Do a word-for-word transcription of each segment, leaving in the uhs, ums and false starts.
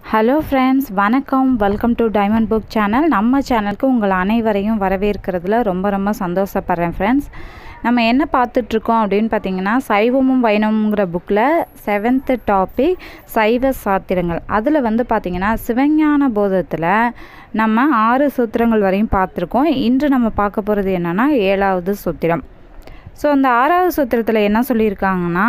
Hello friends, வணக்கம். Welcome to diamond book channel. நம்ம சேனலுக்கு உங்கள் அனைவரையும் வரவேற்கிறதுல ரொம்ப ரொம்ப சந்தோஷப்படுறேன் ஃப்ரெண்ட்ஸ். நம்ம என்ன பார்த்துட்ருக்கோம் அப்படின்னு பார்த்தீங்கன்னா, சைவமும் வைணவங்கிற புக்கில் செவன்த்து டாபிக் சைவ சாத்திரங்கள். அதில் வந்து பார்த்திங்கன்னா சிவஞான போதத்தில் நம்ம ஆறு சூத்திரங்கள் வரையும் பார்த்துருக்கோம். இன்று நம்ம பார்க்க போகிறது என்னென்னா ஏழாவது சூத்திரம். ஸோ அந்த ஆறாவது சூத்திரத்தில் என்ன சொல்லியிருக்காங்கன்னா,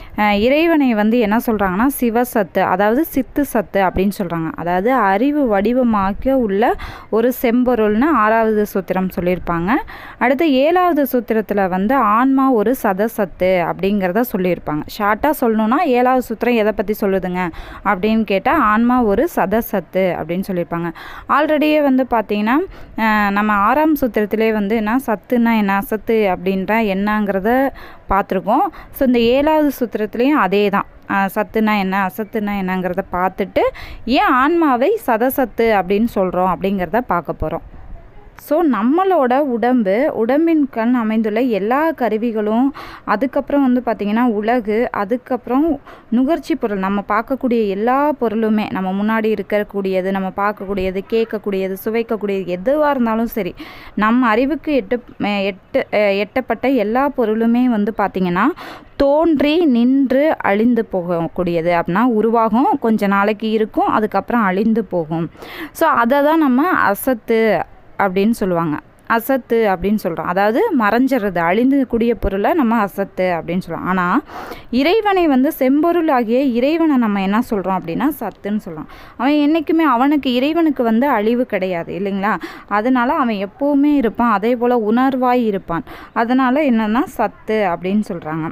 இறைவனை வந்து என்ன சொல்கிறாங்கன்னா சிவசத்து, அதாவது சித்து சத்து அப்படின்னு சொல்கிறாங்க. அதாவது அறிவு வடிவமாக உள்ள ஒரு செம்பொருள்னு ஆறாவது சூத்திரம் சொல்லியிருப்பாங்க. அடுத்து ஏழாவது சூத்திரத்தில் வந்து ஆன்மா ஒரு சதசத்து அப்படிங்கிறத சொல்லியிருப்பாங்க. ஷார்ட்டாக சொல்லணுன்னா ஏழாவது சூத்திரம் எதை பற்றி சொல்லுதுங்க அப்படின்னு கேட்டால் ஆன்மா ஒரு சதசத்து அப்படின்னு சொல்லியிருப்பாங்க. ஆல்ரெடியே வந்து பார்த்திங்கன்னா நம்ம ஆறாம் சூத்திரத்திலே வந்து என்ன சத்துன்னா என்ன, அசத்து அப்படின்ற என்னங்கிறத பார்த்துருக்கோம். ஸோ இந்த ஏழாவது சூத்திரத்துலேயும் அதே தான், சத்துனா என்ன அசத்துனா என்னங்கிறத பார்த்துட்டு ஏன் ஆன்மாவை சதசத்து அப்படின்னு சொல்கிறோம் அப்படிங்கிறத பார்க்க போகிறோம். ஸோ நம்மளோட உடம்பு உடம்பின் கண் அமைந்துள்ள எல்லா கருவிகளும், அதுக்கப்புறம் வந்து பார்த்திங்கன்னா உலகு, அதுக்கப்புறம் நுகர்ச்சி பொருள், நம்ம பார்க்கக்கூடிய எல்லா பொருளுமே, நம்ம முன்னாடி இருக்கக்கூடியது, நம்ம பார்க்கக்கூடியது, கேட்கக்கூடியது, சுவைக்கக்கூடியது, எதுவாக இருந்தாலும் சரி, நம்ம அறிவுக்கு எட்டு எட்டு எட்டப்பட்ட எல்லா பொருளுமே வந்து பார்த்திங்கன்னா தோன்றி நின்று அழிந்து போகக்கூடியது. அப்படின்னா உருவாகும், கொஞ்ச நாளைக்கு இருக்கும், அதுக்கப்புறம் அழிந்து போகும். ஸோ அதை தான் நம்ம அசத்து அப்படின்னு சொல்லுவாங்க. அசத்து அப்படின்னு சொல்கிறோம். அதாவது மறைஞ்சிறது, அழிந்து கூடிய பொருளை நம்ம அசத்து அப்படின்னு சொல்கிறோம். ஆனால் இறைவனை வந்து செம்பொருள் ஆகிய இறைவனை நம்ம என்ன சொல்கிறோம் அப்படின்னா சத்துன்னு சொல்கிறோம். அவன் என்றைக்குமே, அவனுக்கு இறைவனுக்கு வந்து அழிவு கிடையாது இல்லைங்களா? அதனால் அவன் எப்போவுமே இருப்பான், அதே போல் உணர்வாய் இருப்பான். அதனால் என்னென்னா சத்து அப்படின்னு சொல்கிறாங்க.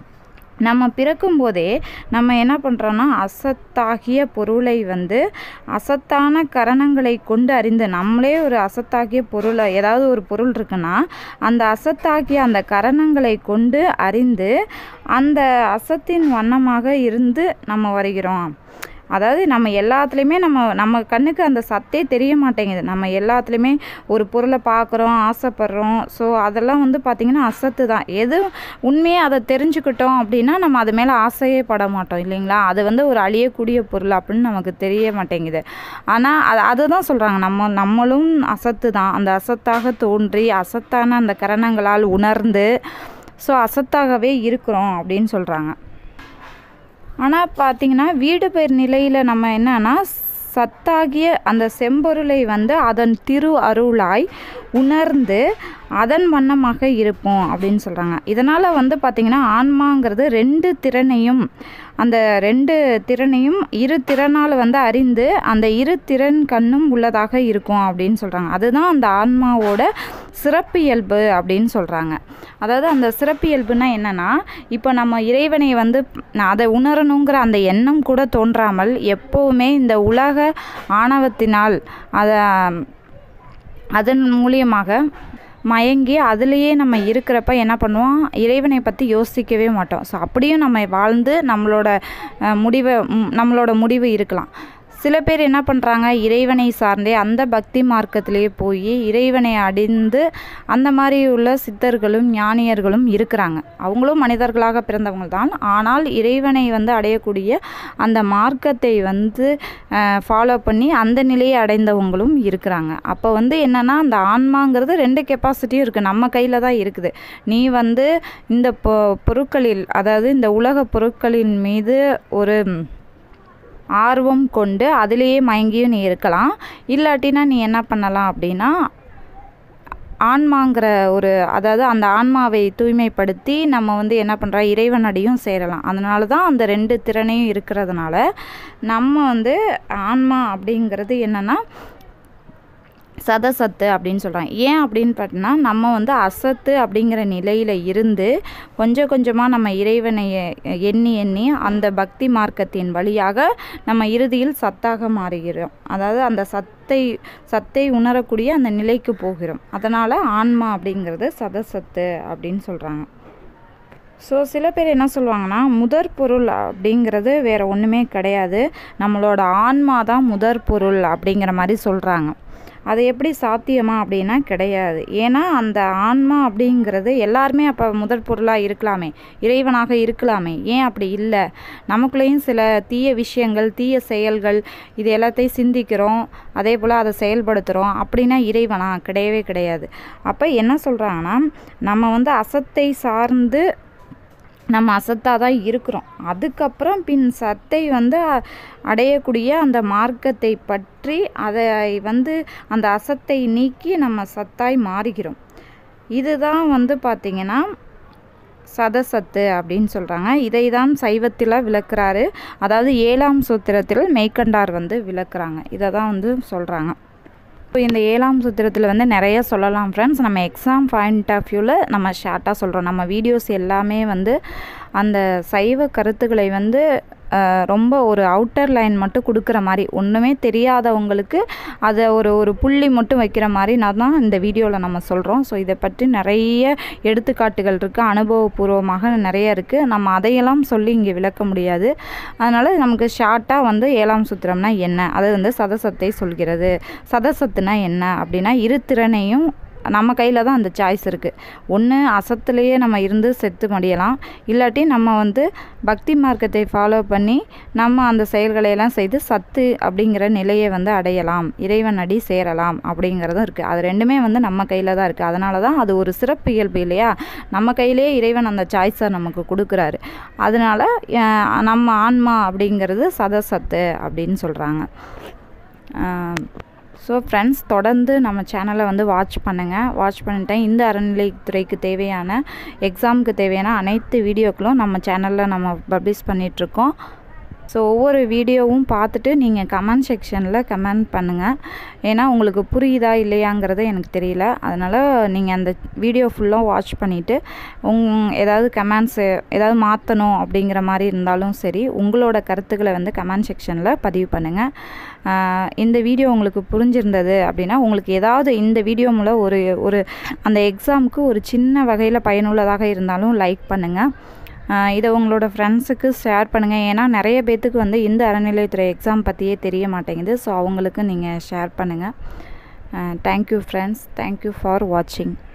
நம்ம பிறக்கும்போதே நம்ம என்ன பண்ணுறோன்னா அசத்தாகிய பொருளை வந்து அசத்தான கரணங்களை கொண்டு அறிந்து, நம்மளே ஒரு அசத்தாகிய பொருளை, ஏதாவது ஒரு பொருள் இருக்குன்னா அந்த அசத்தாகிய அந்த கரணங்களை கொண்டு அறிந்து அந்த அசத்தின் வண்ணமாக இருந்து நம்ம வருகிறோம். அதாவது நம்ம எல்லாத்துலேயுமே நம்ம நம்ம கண்ணுக்கு அந்த சத்தே தெரிய மாட்டேங்குது. நம்ம எல்லாத்துலேயுமே ஒரு பொருளை பார்க்குறோம், ஆசைப்படுறோம். ஸோ அதெல்லாம் வந்து பார்த்திங்கன்னா அசத்து தான். எது உண்மையே அதை தெரிஞ்சுக்கிட்டோம் அப்படின்னா நம்ம அது மேலே ஆசையே பட மாட்டோம் இல்லைங்களா? அது வந்து ஒரு அழியக்கூடிய பொருள் அப்படின்னு நமக்கு தெரிய மாட்டேங்குது. ஆனால் அது அதை தான் சொல்கிறாங்க, நம்ம நம்மளும் அசத்து தான். அந்த அசத்தாக தோன்றி அசத்தான அந்த கரணங்களால் உணர்ந்து ஸோ அசத்தாகவே இருக்கிறோம் அப்படின்னு சொல்கிறாங்க. ஆனால் பார்த்திங்கன்னா வீடு பேர் நிலையில் நம்ம என்னன்னா சத்தாகிய அந்த செம்பொருளை வந்து அதன் திரு அருளாய் உணர்ந்து அதன் வண்ணமாக இருப்போம் அப்படின்னு சொல்கிறாங்க. இதனால் வந்து பார்த்திங்கன்னா ஆன்மாங்கிறது ரெண்டு திறனையும், அந்த ரெண்டு திறனையும் இரு திறனால் வந்து அறிந்து அந்த இரு திறன் கண்ணும் உள்ளதாக இருக்கும் அப்படின்னு சொல்கிறாங்க. அதுதான் அந்த ஆன்மாவோட சிறப்பியல்பு அப்படின்னு சொல்கிறாங்க. அதாவது அந்த சிறப்பியல்புனா என்னென்னா, இப்போ நம்ம இறைவனை வந்து அதை உணரணுங்கிற அந்த எண்ணம் கூட தோன்றாமல் எப்போவுமே இந்த உலக ஆணவத்தினால் அதை அதன் மூலியமாக மயங்கி அதிலேயே நம்ம இருக்கிறப்ப என்ன பண்ணுவோம், இறைவனை பற்றி யோசிக்கவே மாட்டோம். ஸோ அப்படியும் நம்ம வாழ்ந்து நம்மளோட முடிவை நம்மளோட முடிவு இருக்கலாம். சில பேர் என்ன பண்ணுறாங்க, இறைவனை சார்ந்தே அந்த பக்தி மார்க்கத்திலேயே போய் இறைவனை அடைந்து அந்த மாதிரி உள்ள சித்தர்களும் ஞானியர்களும் இருக்கிறாங்க. அவங்களும் மனிதர்களாக பிறந்தவங்க தான். ஆனால் இறைவனை வந்து அடையக்கூடிய அந்த மார்க்கத்தை வந்து ஃபாலோ பண்ணி அந்த நிலையை அடைந்தவங்களும் இருக்கிறாங்க. அப்போ வந்து என்னென்னா அந்த ஆன்மாங்கிறது ரெண்டு கெப்பாசிட்டியும் இருக்குது, நம்ம கையில் தான் இருக்குது. நீ வந்து இந்த பொ பொருட்களில் அதாவது இந்த உலக பொருட்களின் மீது ஒரு ஆர்வம் கொண்டு அதிலேயே மயங்கியும் நீ இருக்கலாம். இல்லாட்டினா நீ என்ன பண்ணலாம் அப்படின்னா ஆன்மாங்கிற ஒரு, அதாவது அந்த ஆன்மாவை தூய்மைப்படுத்தி நம்ம வந்து என்ன பண்ணுறோம் இறைவனடியும் சேரலாம். அதனால தான் அந்த ரெண்டு திறனையும் இருக்கிறதுனால நம்ம வந்து ஆன்மா அப்படிங்கிறது என்னென்னா சதசத்து அப்படின்னு சொல்கிறாங்க. ஏன் அப்படின்னு பார்த்தோன்னா நம்ம வந்து அசத்து அப்படிங்கிற நிலையில் இருந்து கொஞ்சம் கொஞ்சமாக நம்ம இறைவனை எண்ணி எண்ணி அந்த பக்தி மார்க்கத்தின் வழியாக நம்ம இறுதியில் சத்தாக மாறுகிறோம். அதாவது அந்த சத்தை சத்தை உணரக்கூடிய அந்த நிலைக்கு போகிறோம். அதனால் ஆன்மா அப்படிங்கிறது சதசத்து அப்படின்னு சொல்கிறாங்க. ஸோ சில பேர் என்ன சொல்லுவாங்கன்னா முதற் பொருள் அப்படிங்கிறது வேறு ஒன்றுமே கிடையாது, நம்மளோட ஆன்மா தான் முதற் பொருள் அப்படிங்கிற மாதிரி சொல்கிறாங்க. அது எப்படி சாத்தியமா அப்படின்னா கிடையாது. ஏன்னா அந்த ஆன்மா அப்படிங்கிறது எல்லாருமே அப்போ முதற் பொருளாக இருக்கலாமே, இறைவனாக இருக்கலாமே. ஏன் அப்படி இல்லை? நமக்குள்ளேயும் சில தீய விஷயங்கள், தீய செயல்கள், இது எல்லாத்தையும் சிந்திக்கிறோம், அதே போல் அதை செயல்படுத்துகிறோம். அப்படின்னா இறைவனா? கிடையவே கிடையாது. அப்போ என்ன சொல்கிறாங்கன்னா, நம்ம வந்து அசத்தை சார்ந்து நம்ம அசத்தாக தான் இருக்கிறோம். அதுக்கப்புறம் பின் சத்தை வந்து அடையக்கூடிய அந்த மார்க்கத்தை பற்றி அதை வந்து அந்த அசத்தை நீக்கி நம்ம சத்தாய் மாறுகிறோம். இதுதான் வந்து பார்த்திங்கன்னா சதசத்து அப்படின்னு சொல்கிறாங்க. இதை தான் சைவத்தில் விளக்குறாரு. அதாவது ஏழாம் சூத்திரத்தில் மெய்கண்டார் வந்து விளக்குறாங்க. இதை தான் வந்து சொல்கிறாங்க. இப்போ இந்த ஏழாம் சூத்திரத்தில் வந்து நிறைய சொல்லலாம் ஃப்ரெண்ட்ஸ். நம்ம எக்ஸாம் பாயிண்ட் ஆஃப் வியூவில் நம்ம ஷார்ட்டாக சொல்கிறோம். நம்ம வீடியோஸ் எல்லாமே வந்து அந்த சைவ கருத்துக்களை வந்து ரொம்ப ஒரு அவுட்டர் லைன் மட்டும் கொடுக்குற மாதிரி, ஒன்றுமே தெரியாதவங்களுக்கு அதை ஒரு ஒரு புள்ளி மட்டும் வைக்கிற மாதிரி நான் தான் இந்த வீடியோவில் நம்ம சொல்கிறோம். ஸோ இதை பற்றி நிறைய எடுத்துக்காட்டுகள் இருக்குது, அனுபவபூர்வமாக நிறைய இருக்குது. நம்ம அதையெல்லாம் சொல்லி இங்கே விளக்க முடியாது. அதனால் நமக்கு ஷார்ட்டாக வந்து ஏழாம் சூத்திரம்னா என்ன, அது வந்து சதசத்தை சொல்கிறது. சதசத்துனா என்ன அப்படின்னா, இரு திறனையும் நம்ம கையில் தான் அந்த சாய்ஸ் இருக்குது. ஒன்று அசத்துலேயே நம்ம இருந்து செத்து முடியலாம், இல்லாட்டி நம்ம வந்து பக்தி மார்க்கத்தை ஃபாலோ பண்ணி நம்ம அந்த செயல்களையெல்லாம் செய்து சத்து அப்படிங்கிற நிலையை வந்து அடையலாம், இறைவன் அடி சேரலாம் அப்படிங்கிறதும் இருக்குது. அது ரெண்டுமே வந்து நம்ம கையில் தான் இருக்குது. அதனால தான் அது ஒரு சிறப்பு இயல்பு இல்லையா? நம்ம கையிலே இறைவன் அந்த சாய்ஸை நமக்கு கொடுக்குறாரு. அதனால் நம்ம ஆன்மா அப்படிங்கிறது சதசத்து அப்படின்னு சொல்கிறாங்க. ஸோ ஃப்ரெண்ட்ஸ், தொடர்ந்து நம்ம சேனலை வந்து வாட்ச் பண்ணுங்கள். வாட்ச் பண்ணிட்டேன். இந்த அறநிலைத்துறைக்கு தேவையான, எக்ஸாமுக்கு தேவையான அனைத்து வீடியோக்களும் நம்ம சேனலில் நம்ம பப்ளிஷ் பண்ணிகிட்ருக்கோம். ஸோ ஒவ்வொரு வீடியோவும் பார்த்துட்டு நீங்கள் கமெண்ட் செக்ஷனில் கமெண்ட் பண்ணுங்கள். ஏன்னா உங்களுக்கு புரியுதா இல்லையாங்கிறது எனக்கு தெரியல. அதனால் நீங்கள் அந்த வீடியோ ஃபுல்லாக வாட்ச் பண்ணிவிட்டு உங் ஏதாவது கமெண்ட்ஸு ஏதாவது மாற்றணும் அப்படிங்கிற மாதிரி இருந்தாலும் சரி, உங்களோட கருத்துக்களை வந்து கமெண்ட் செக்ஷனில் பதிவு பண்ணுங்கள். இந்த வீடியோ உங்களுக்கு புரிஞ்சிருந்தது அப்படின்னா, உங்களுக்கு ஏதாவது இந்த வீடியோ மூலம் ஒரு ஒரு அந்த எக்ஸாமுக்கு ஒரு சின்ன வகையில் பயனுள்ளதாக இருந்தாலும் லைக் பண்ணுங்கள். இதை உங்களோட ஃப்ரெண்ட்ஸுக்கு ஷேர் பண்ணுங்கள். ஏன்னா நிறைய பேர்த்துக்கு வந்து இந்த அறநிலையத்துறை எக்ஸாம் பற்றியே தெரிய மாட்டேங்குது. ஸோ அவங்களுக்கு நீங்கள் ஷேர் பண்ணுங்கள். Thank you friends. தேங்க்யூ ஃபார் வாட்சிங்.